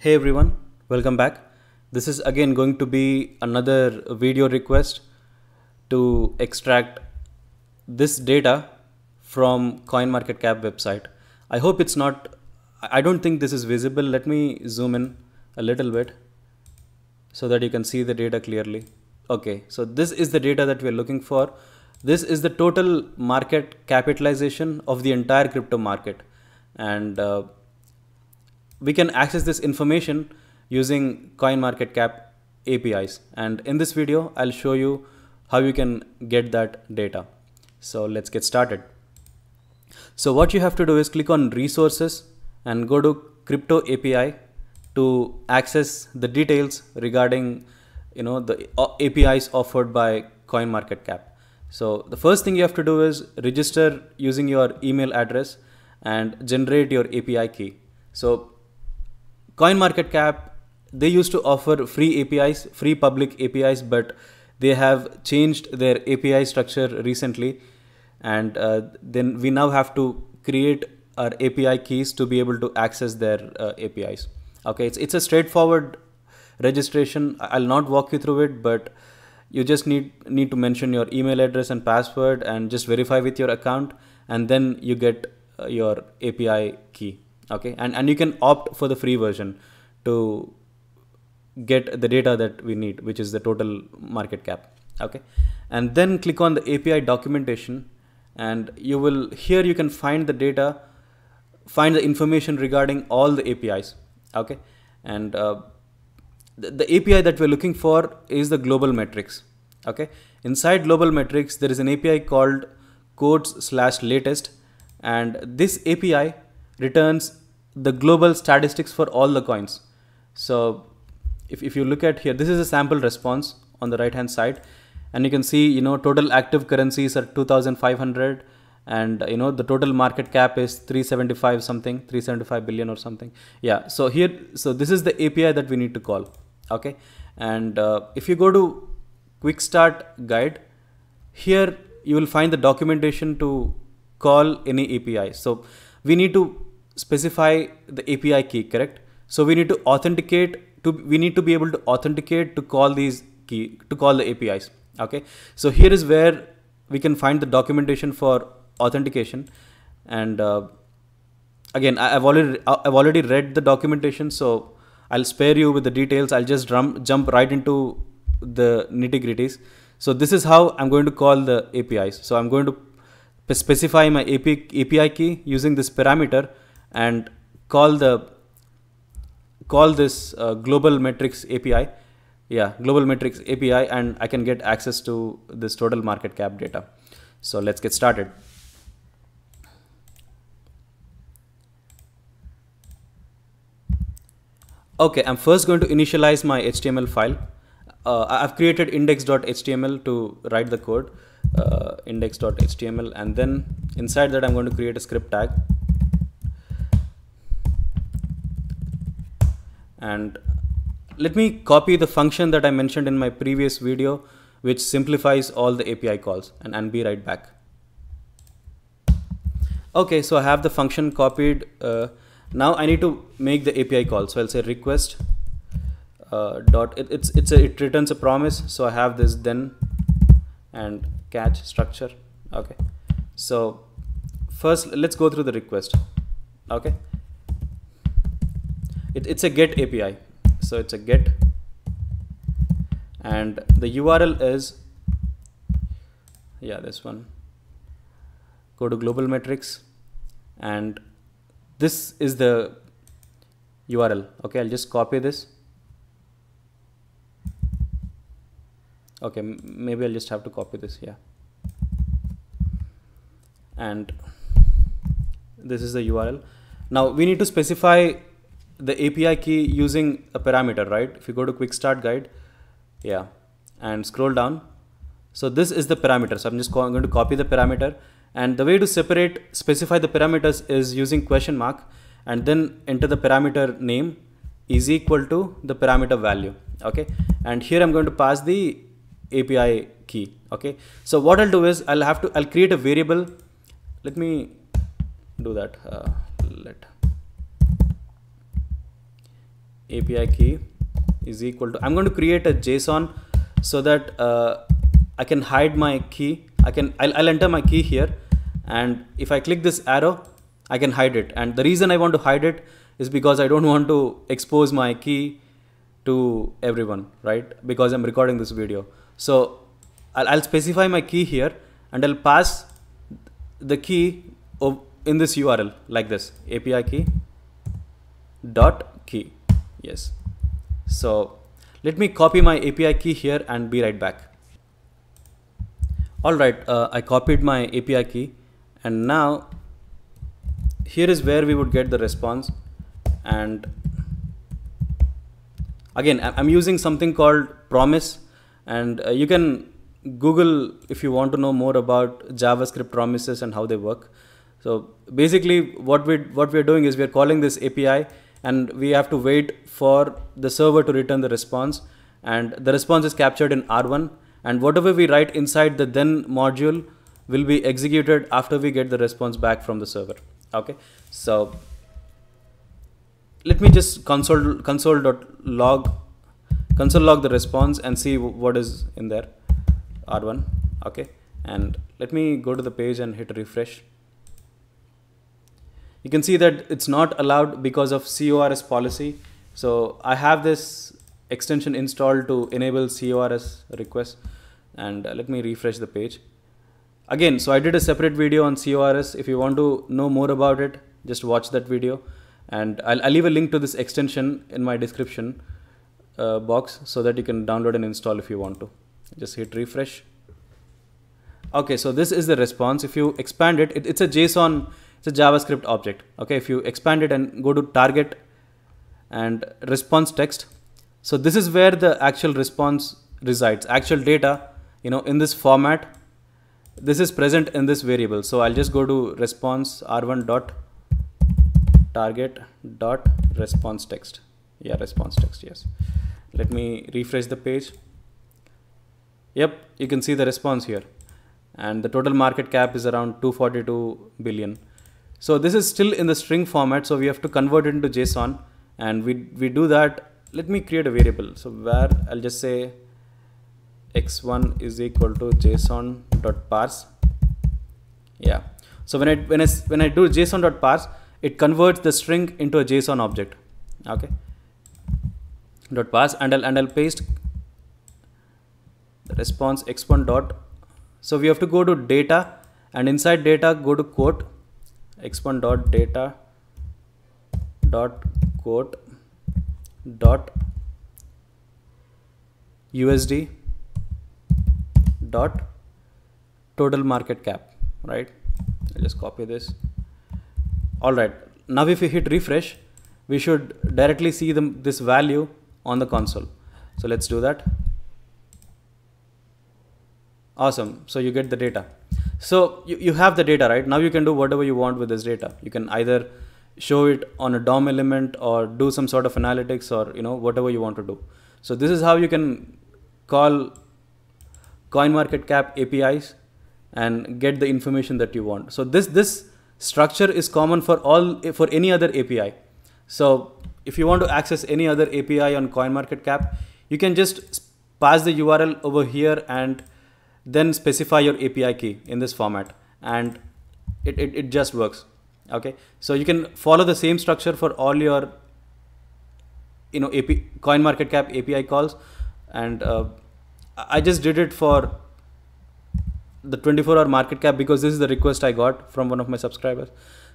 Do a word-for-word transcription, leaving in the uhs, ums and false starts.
Hey everyone, welcome back. This is again going to be another video request to extract this data from CoinMarketCap website. I hope it's not, I don't think this is visible. Let me zoom in a little bit so that you can see the data clearly. Okay, so this is the data that we're looking for. This is the total market capitalization of the entire crypto market. And uh, we can access this information using CoinMarketCap A P Is. And in this video, I'll show you how you can get that data. So let's get started. So what you have to do is click on resources and go to crypto A P I to access the details regarding you know the A P Is offered by CoinMarketCap. So the first thing you have to do is register using your email address and generate your A P I key. So CoinMarketCap, they used to offer free A P Is, free public A P Is, but they have changed their A P I structure recently, and uh, then we now have to create our A P I keys to be able to access their uh, A P Is. Okay, it's it's a straightforward registration. I'll not walk you through it, but you just need need to mention your email address and password and just verify with your account, and then you get uh, your A P I key. Okay, and and you can opt for the free version to get the data that we need, which is the total market cap. Okay, and then click on the A P I documentation, and you will here you can find the data, find the information regarding all the A P Is. Okay, and uh, the, the A P I that we're looking for is the global metrics. Okay, inside global metrics there is an A P I called codes slash latest, and this A P I returns the global statistics for all the coins. So if, if you look at here, this is a sample response on the right hand side, and you can see you know total active currencies are two thousand five hundred, and you know the total market cap is three seventy-five something, three seventy-five billion or something. Yeah, so here, so this is the A P I that we need to call. Okay, and uh, if you go to quick start guide, here you will find the documentation to call any A P I. So we need to specify the A P I key, correct? So we need to authenticate to we need to be able to authenticate to call these key to call the A P Is. Okay, so here is where we can find the documentation for authentication, and uh, again I've already I've already read the documentation, so I'll spare you with the details. I'll just jump jump right into the nitty-gritties. So this is how I'm going to call the A P Is. So I'm going to specify my A P I key using this parameter and call the call this uh, global metrics A P I. Yeah, global metrics A P I, and I can get access to this total market cap data. So let's get started. Okay, I'm first going to initialize my H T M L file. Uh, I've created index dot H T M L to write the code, uh, index dot H T M L, and then inside that I'm going to create a script tag. And let me copy the function that I mentioned in my previous video, which simplifies all the A P I calls, and, and be right back. Okay, so I have the function copied. Uh, now I need to make the A P I call. So I'll say request uh, dot it, it's it's a, it returns a promise. So I have this then and catch structure. Okay, so first let's go through the request. Okay. It, it's a get A P I, so it's a get, and the U R L is, yeah, this one. Go to global metrics, and this is the U R L. Okay, I'll just copy this. Okay, maybe I'll just have to copy this. Yeah, and this is the U R L. Now we need to specify the A P I key using a parameter, right? If you go to quick start guide, yeah, and scroll down. So this is the parameter. So I'm just going to copy the parameter, and the way to separate, specify the parameters is using question mark, and then enter the parameter name is equal to the parameter value. Okay, and here I'm going to pass the A P I key. Okay, so what I'll do is I'll have to I'll create a variable. Let me do that. Uh, let A P I key is equal to, I'm going to create a JSON so that uh, I can hide my key. I can, I'll, I'll enter my key here, and if I click this arrow, I can hide it. And the reason I want to hide it is because I don't want to expose my key to everyone, right? Because I'm recording this video. So I'll, I'll specify my key here, and I'll pass the key of, in this U R L like this, A P I key dot key. Yes. So let me copy my A P I key here and be right back. All right, uh, I copied my A P I key, and now here is where we would get the response. And again, I'm using something called Promise, and uh, you can Google if you want to know more about JavaScript promises and how they work. So basically what we what we're doing is we're calling this A P I, and we have to wait for the server to return the response, and the response is captured in R one, and whatever we write inside the then module will be executed after we get the response back from the server. Okay, so let me just console console.log console log the response and see what is in there. R one. Okay, and let me go to the page and hit refresh. You can see that it's not allowed because of C O R S policy. So I have this extension installed to enable C O R S requests, and uh, let me refresh the page again. So I did a separate video on C O R S. If you want to know more about it, just watch that video, and I'll, I'll leave a link to this extension in my description uh, box so that you can download and install if you want to. Just hit refresh. Okay, so this is the response. If you expand it, it it's a JSON, it's a JavaScript object. Okay, if you expand it and go to target and response text, so this is where the actual response resides, actual data, you know, in this format. This is present in this variable. So I'll just go to response R one dot target dot response text. Yeah, response text. Yes. Let me refresh the page. Yep, you can see the response here, and the total market cap is around two hundred forty-two billion. So this is still in the string format, so we have to convert it into JSON, and we we do that. Let me create a variable. So where I'll just say x one is equal to json.parse. Yeah. So when I when I when I do json.parse, it converts the string into a JSON object. Okay. Dot parse, and I'll and I'll paste the response x one dot. So we have to go to data, and inside data go to quote x one dot data dot quote dot U S D dot total market cap, right? I'll just copy this. All right, now if we hit refresh, we should directly see the, this value on the console. So let's do that. Awesome. So you get the data. So you, you have the data, right? Now you can do whatever you want with this data. You can either show it on a D O M element or do some sort of analytics, or you know, whatever you want to do. So this is how you can call CoinMarketCap A P Is and get the information that you want. So this this structure is common for all for any other A P I. So if you want to access any other A P I on CoinMarketCap, you can just pass the U R L over here and then specify your A P I key in this format, and it, it, it just works. Okay, so you can follow the same structure for all your you know A P CoinMarketCap A P I calls, and uh, I just did it for the twenty-four hour market cap because this is the request I got from one of my subscribers.